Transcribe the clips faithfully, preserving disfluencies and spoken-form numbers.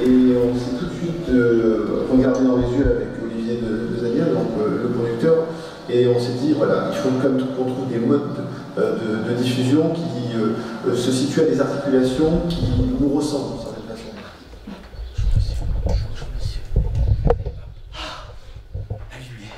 et on s'est tout de suite euh, regardé dans les yeux avec Olivier de, de Zaniel, donc euh, le producteur, et on s'est dit, voilà, il faut quand même qu'on trouve des modes de, de, de diffusion qui euh, se situent à des articulations qui nous ressemblent d'une certaine façon. Bonjour monsieur. Ah, la lumière.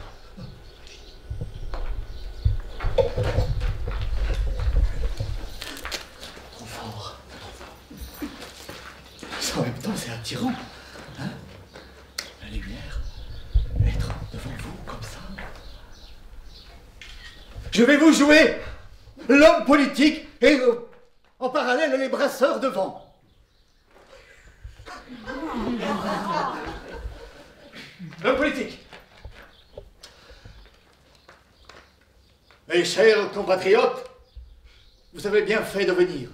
Trop fort. En même temps, c'est attirant. Hein? La lumière. Être devant vous comme ça. Je vais vous jouer l'homme politique et euh, en parallèle les brasseurs devant. L'homme politique. Mes chers compatriotes, vous avez bien fait de venir.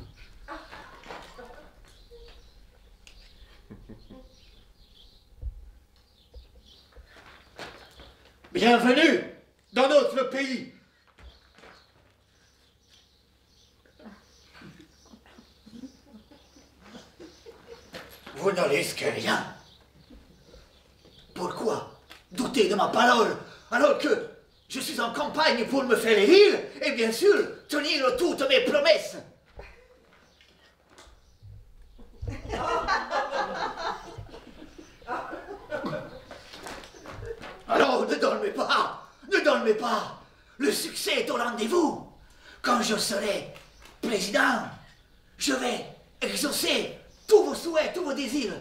Bienvenue dans notre pays. Vous ne risquez rien. Pourquoi douter de ma parole alors que je suis en campagne pour me faire élire et bien sûr tenir toutes mes promesses? Alors ne dormez pas, ne dormez pas. Le succès est au rendez-vous. Quand je serai président, je vais exaucer tous vos souhaits, tous vos désirs.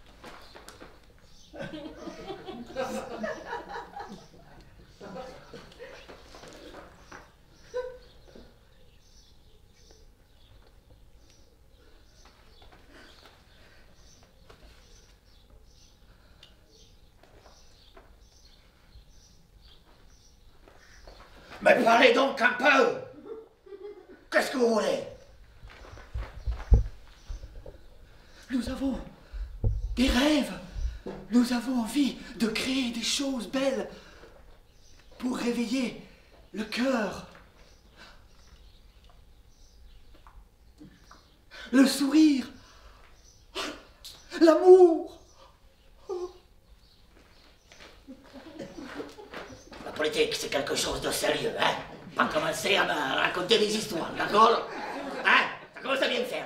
Mais parlez donc un peu. Qu'est-ce que vous voulez? Nous avons des rêves. Nous avons envie de créer des choses belles pour réveiller le cœur. Le sourire. L'amour. La politique, c'est quelque chose de sérieux, hein? Pas commencer à me raconter des histoires, d'accord? Hein? Ça commence à bien faire.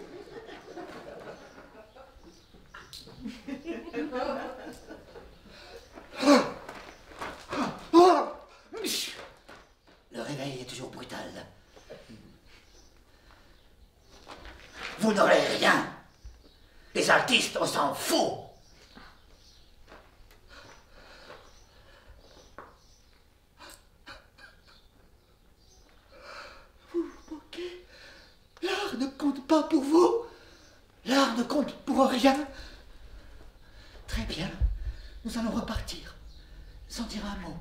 Le réveil est toujours brutal. Vous n'aurez rien. Les artistes, on s'en fout. Vous vous moquez. L'art ne compte pas pour vous. L'art ne compte pour rien. Très bien. Nous allons repartir. Sans dire un mot.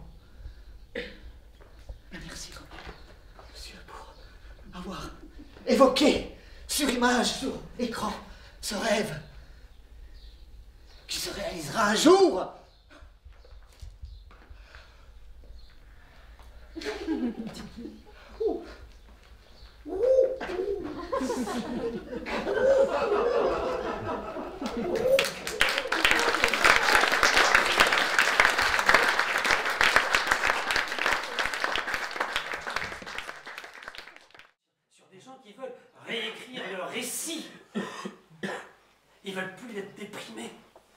Merci, monsieur, pour avoir évoqué sur image, sur écran, ce rêve qui se réalisera un jour. Ouh. Ouh. Qui veulent réécrire leur récit. Ils veulent plus être déprimés.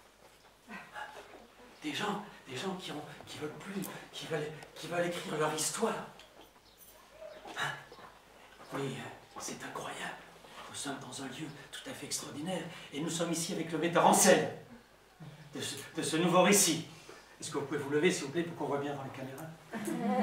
Des gens, des gens qui ont, qui veulent plus, qui veulent, qui veulent écrire leur histoire. Hein? Oui, c'est incroyable. Nous sommes dans un lieu tout à fait extraordinaire et nous sommes ici avec le metteur en scène de ce, de ce nouveau récit. Est-ce que vous pouvez vous lever, s'il vous plaît, pour qu'on voit bien dans les caméras?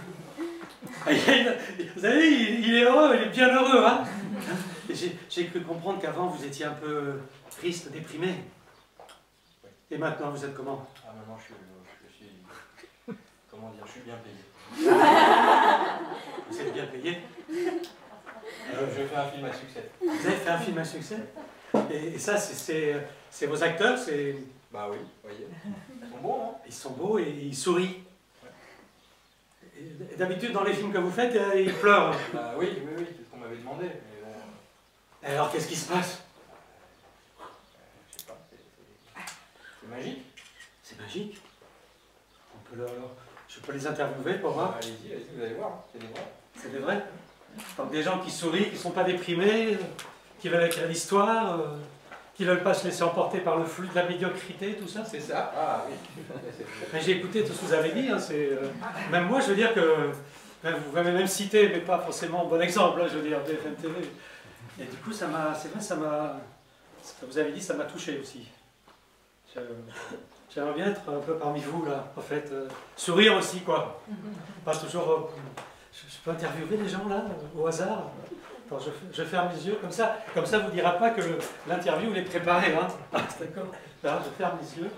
Vous savez, il, il est heureux, il est bien heureux, hein. J'ai cru comprendre qu'avant, vous étiez un peu triste, déprimé. Et maintenant, vous êtes comment? Ah, maintenant, je suis, je suis... Comment dire? Je suis bien payé. Vous êtes bien payé? euh, Je fais un film à succès. Vous avez fait un film à succès? Et, et ça, c'est vos acteurs? C'est... Bah oui, vous voyez. Ils sont beaux, hein? Ils sont beaux et ils sourient. D'habitude, dans les films que vous faites, ils pleurent. Bah oui, oui, oui, c'est ce qu'on m'avait demandé. Mais bon... Et alors, qu'est-ce qui se passe? Je sais pas, c'est C'est magique. C'est magique. On peut leur... Je peux les interviewer pour voir. Allez-y, allez-y, vous allez voir, c'est des vrais. C'est des vrais. Donc des gens qui sourient, qui ne sont pas déprimés, qui veulent écrire l'histoire, euh, qui ne veulent pas se laisser emporter par le flux de la médiocrité, tout ça. C'est ça. Ah oui. Mais j'ai écouté tout ce que vous avez dit. Hein, euh, même moi, je veux dire que vous m'avez même cité, mais pas forcément bon exemple. Hein, je veux dire B F M T V. Et du coup, ça m'a, c'est vrai, ça m'a, ce que vous avez dit, ça m'a touché aussi. Je, j'aimerais bien être un peu parmi vous là, en fait, euh, sourire aussi quoi. Pas toujours. Euh, je, je peux interviewer les gens là, euh, au hasard. Attends, je, je ferme les yeux comme ça. Comme ça, vous ne dira pas que l'interview est préparée. Hein. D'accord. Là, je ferme les yeux.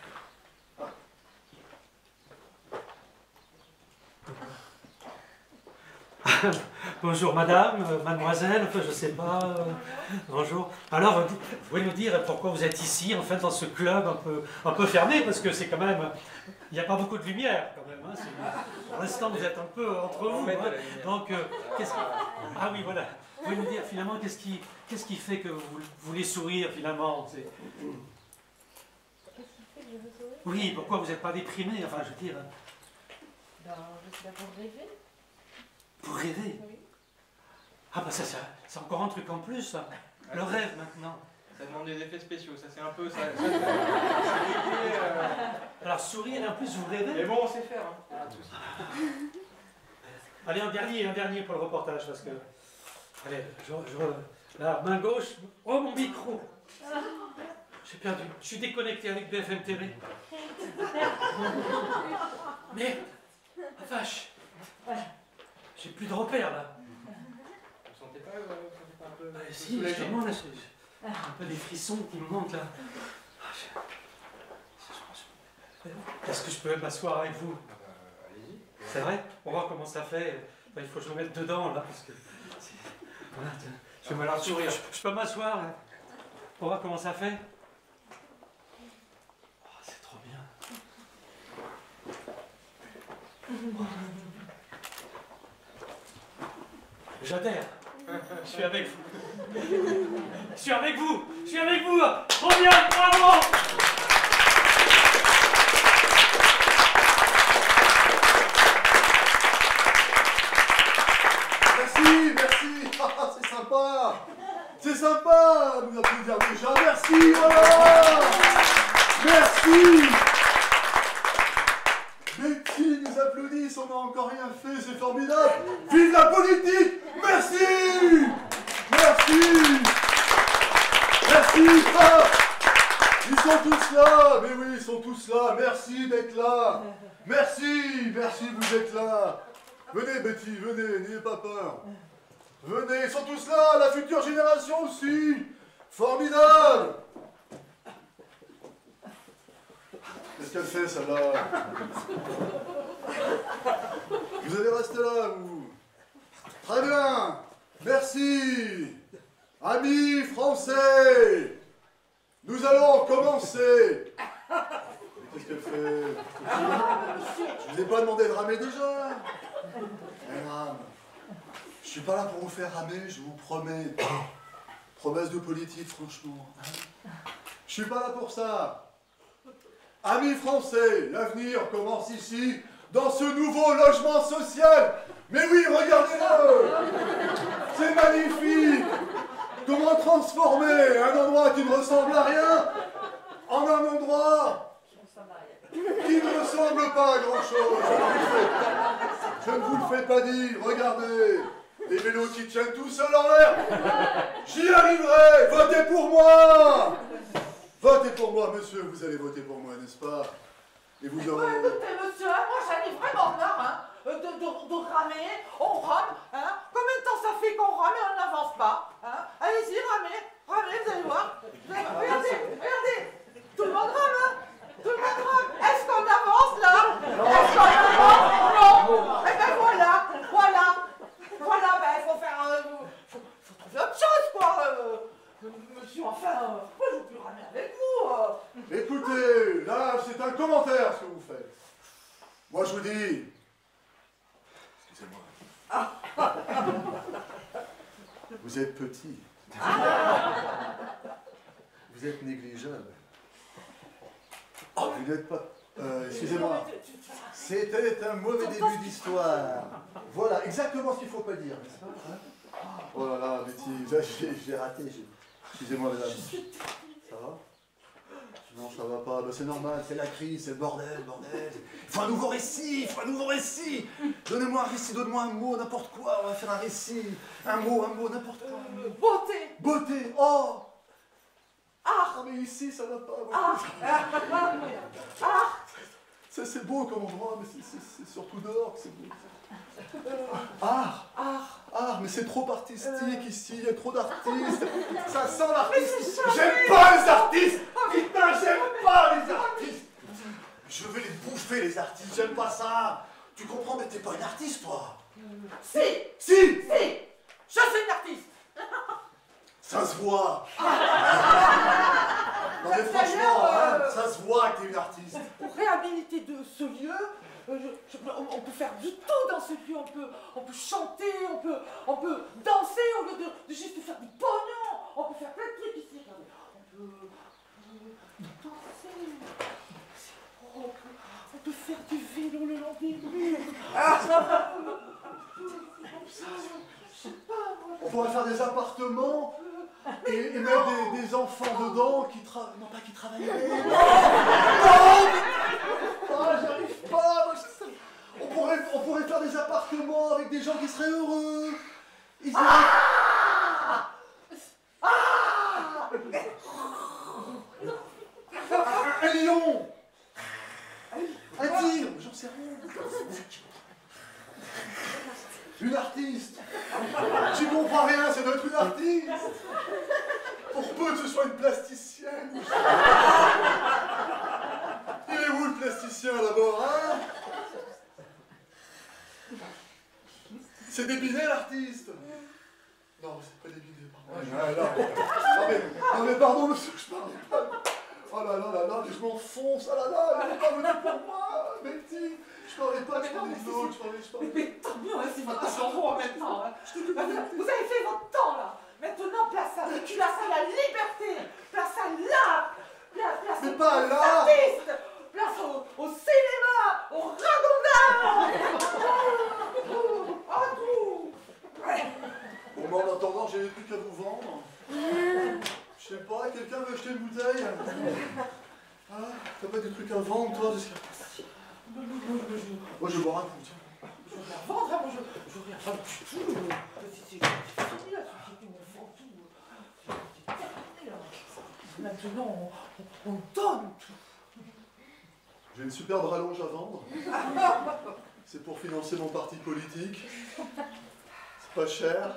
Bonjour madame, euh, mademoiselle, enfin je sais pas, euh, bonjour. Alors, vous pouvez nous dire pourquoi vous êtes ici, en fait, dans ce club un peu, un peu fermé, parce que c'est quand même, il n'y a pas beaucoup de lumière quand même. Hein, pour l'instant, vous êtes un peu entre vous. Hein, donc, euh, qu'est-ce qui... Ah oui, voilà. Vous pouvez nous dire finalement, qu'est-ce qui, qu'est-ce qui fait que vous voulez sourire finalement? Qu'est-ce qui fait que je veux sourire? Oui, pourquoi vous n'êtes pas déprimé, enfin je veux dire. Ben, je suis là pour rêver. Pour rêver? Oui. Ah bah ça, ça c'est encore un truc en plus, ça. Le rêve maintenant. Ça demande des effets spéciaux, ça c'est un peu... Ça, ça, ça, euh... Alors sourire et en plus vous rêvez. Mais bon, on sait faire. Hein. Ah, tout ça. Allez, un dernier, un dernier pour le reportage, parce que... Allez, je... je là, main gauche... Oh, mon micro! J'ai perdu. Je suis déconnecté avec B F M T V. Merde! Ah, vache! J'ai plus de repères, là. Vous sentez pas, euh, vous sentez pas un peu... Bah, si, justement, là, j'ai un peu des frissons qui me montent, là. Est-ce que je peux m'asseoir avec vous? Euh, allez-y. C'est vrai? On va voir comment ça fait. Enfin, il faut que je me mette dedans, là, parce que... Voilà, je, vais m'aller sourire. Je, je peux m'asseoir, là, pour voir comment ça fait? Oh, c'est trop bien. J'adhère. Je suis avec vous. Je suis avec vous. Je suis avec vous. Trop bien, bravo. Merci, merci. Ah, c'est sympa. C'est sympa. Nous applaudir déjà. Merci, voilà. Merci. Les petits nous applaudissent, on n'a encore rien fait, c'est formidable. Vive la politique. Merci. Merci. Merci. Ah, ils sont tous là. Mais oui, ils sont tous là. Merci d'être là. Merci. Merci, vous êtes là. Venez, Betty, venez, n'ayez pas peur. Venez, ils sont tous là, la future génération aussi. Formidable. Qu'est-ce qu'elle fait, celle-là? Vous allez rester là, vous. Très bien. Merci. Amis français, nous allons commencer. Qu'est-ce qu'elle fait? Je vous ai pas demandé de ramer déjà. Elle rame. Je suis pas là pour vous faire ramer, je vous promets. Promesse de politique, franchement. Je suis pas là pour ça. Amis français, l'avenir commence ici, dans ce nouveau logement social. Mais oui, regardez-le. C'est magnifique. Comment transformer un endroit qui ne ressemble à rien en un endroit qui ne ressemble pas à grand-chose. Je ne vous le fais pas dire. Regardez, des vélos qui tiennent tout seuls en l'air. J'y arriverai. Votez pour moi. Votez pour moi, monsieur. Vous allez voter pour moi, n'est-ce pas? Et vous aurez... Ouais, écoutez, monsieur, moi j'en ai vraiment marre, hein, de, de, de ramer, on rame, hein. Combien de temps ça fait qu'on rame et on n'avance pas, hein? Allez-y, ramez, ramez, vous allez voir. Vous allez... Regardez, regardez, tout le monde rame, hein. Tout le monde rame. Est-ce qu'on avance là? Est-ce qu'on avance? Non. Eh ben voilà, voilà, voilà, ben il faut faire... Euh, faut, faut trouver autre chose, quoi. Euh, monsieur, enfin, euh, moi je ne veux plus ramer avec vous. Euh. Écoutez, là, c'est un commentaire ce que vous faites. Moi, je vous dis... Excusez-moi. Vous êtes petit. Vous êtes négligeable. Vous n'êtes pas... Euh, excusez-moi. C'était un mauvais début d'histoire. Voilà, exactement ce qu'il ne faut pas dire, n'est-ce pas, hein? Oh là là, Betty, j'ai raté. Excusez-moi, mesdames. Ça va? Non, ça va pas. Ben, c'est normal, c'est la crise, c'est le bordel, bordel. Il faut un nouveau récit, il faut un nouveau récit. Donnez-moi un récit, donne-moi un mot, n'importe quoi. On va faire un récit. Un mot, un mot, n'importe quoi. Euh, beauté. Beauté, oh. Art. Ah, mais ici, ça va pas. Art. Art. C'est beau comme endroit, mais c'est surtout dehors que c'est beau. Art. Art. Art, mais c'est trop artistique ici, il y a trop d'artistes. Ça sent l'artiste. J'aime pas les artistes. Putain, j'aime pas les artistes. Je vais les bouffer, les artistes, j'aime pas ça. Tu comprends, mais t'es pas une artiste, toi. Si. Si. Si. Je suis une artiste. Ça se voit. Non mais Ça, franchement, d'ailleurs, hein, euh, ça se voit que t'es une artiste. Pour réhabiliter de ce lieu, euh, je- je- on, on peut faire du tout dans ce lieu. On peut, on peut chanter, on peut, on peut danser au lieu de, de juste faire du pognon. On peut faire plein de trucs ici. Regardez. On peut, on peut danser. Oh, on, peut, on peut faire du vélo le long des murs. Je sais pas, moi. On pourrait faire des appartements et, et mettre des, des enfants dedans qui travaillent. Non, pas qui travaillent. Non, ah, j'arrive pas. Moi, je sais. On, pourrait, on pourrait faire des appartements avec des gens qui seraient heureux. Ils iraient... Ah ah un, un lion. Un tigre. J'en sais rien. Une artiste. Tu comprends rien, c'est notre une artiste. Pour peu que ce soit une plasticienne. Il est où le plasticien d'abord, hein? C'est Débinet l'artiste. Non, c'est pas Débinet, pardon. Ah, là. Non, mais, non mais pardon monsieur, je parlais pas. Oh là là là là, mais je m'enfonce, oh là là, elle est pas venue pour moi, Betty. Je parlais pas, je parlais de l'autre, je parlais, je parlais. Mais tant mieux, hein, si votre en vaut en même temps. Hein. Vous avez fait votre temps là. Maintenant, place à, place à la liberté, place à l'art, place, place Mais aux pas à l'art. artistes, place au, au cinéma, au ragondage, à tout. Bon, mais en attendant, j'ai des trucs à vous vendre. Je sais pas, quelqu'un veut acheter une bouteille? Ah, t'as pas des trucs à vendre, toi? Parce que... Moi, je vais boire un coup, tiens. Je veux rien vendre, hein, moi je, je veux rien vendre du tout. C'est fini la société, on vend tout. C'est terminé là. Maintenant, on, on, on donne tout. J'ai une superbe rallonge à vendre. C'est pour financer mon parti politique. C'est pas cher.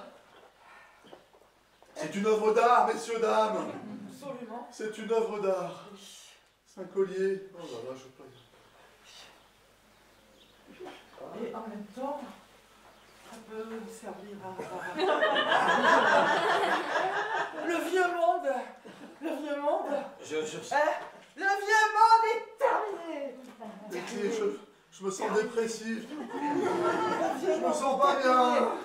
C'est une œuvre d'art, messieurs, dames. Absolument. C'est une œuvre d'art. C'est un collier. Oh là là, je peux pas dire. Et en même temps, ça peut servir à... Le vieux monde. Le vieux monde. Je, je... Hein, le vieux monde est terminé. Betty, je, je me sens dépressif. Je me sens pas bien.